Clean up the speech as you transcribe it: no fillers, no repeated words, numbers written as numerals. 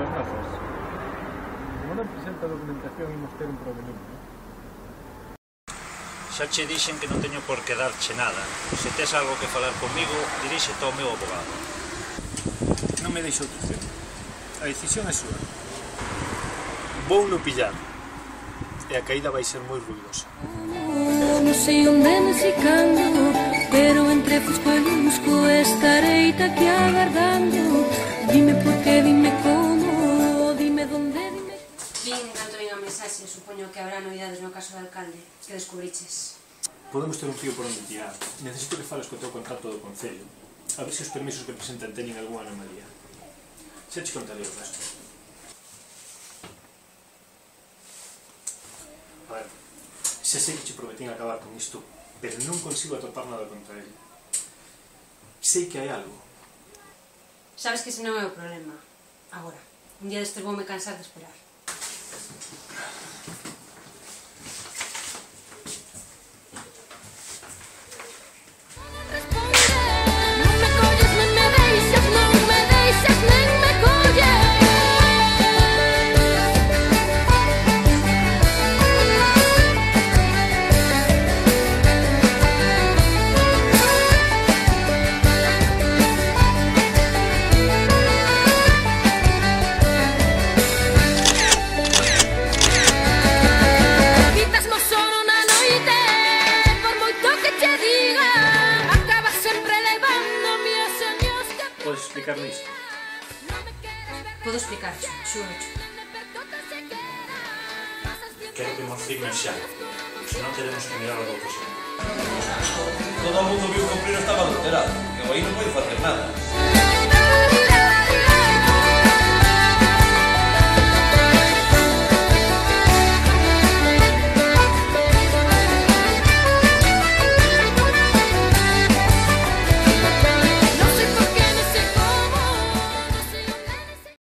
das tazas. Como non presenta documentación, imos ter un probleminha, non? Xa che dixen que non teño por que darche nada. Se tes algo que falar comigo, diríxete ao meu abogado. Non me deixo outra opción. A decisión é súa. Vou no pillar. E a caída vai ser moi ruidosa. Non sei onde me sicando, pero entre fusco e lusco estarei aquí agardando. Dime por qué, dime como, dime donde, dime... Vin canto vin a mensaxe, supoño que habrá novidades no caso do alcalde. Que descubriches? Podemos ter un fío por onde tirar. Necesito que fales co teu contrato do Concello. A ver se os permisos que presentan teñen algunha anomalía. Xa te contaré o resto. A ver, xa sei que che prometín acabar con isto, pero non consigo atopar nada contra ele. Sei que hai algo. Sabes que ese non é o problema. Agora, un día destes voume cansar de esperar. Podes explicarme isto? Podo explicarcho, xuro. Quero que nos firmen xa. Se non teremos que mirar algo que xa. Todo o mundo viu que o Prino estaba adulterado, que o aí non pode facer nada.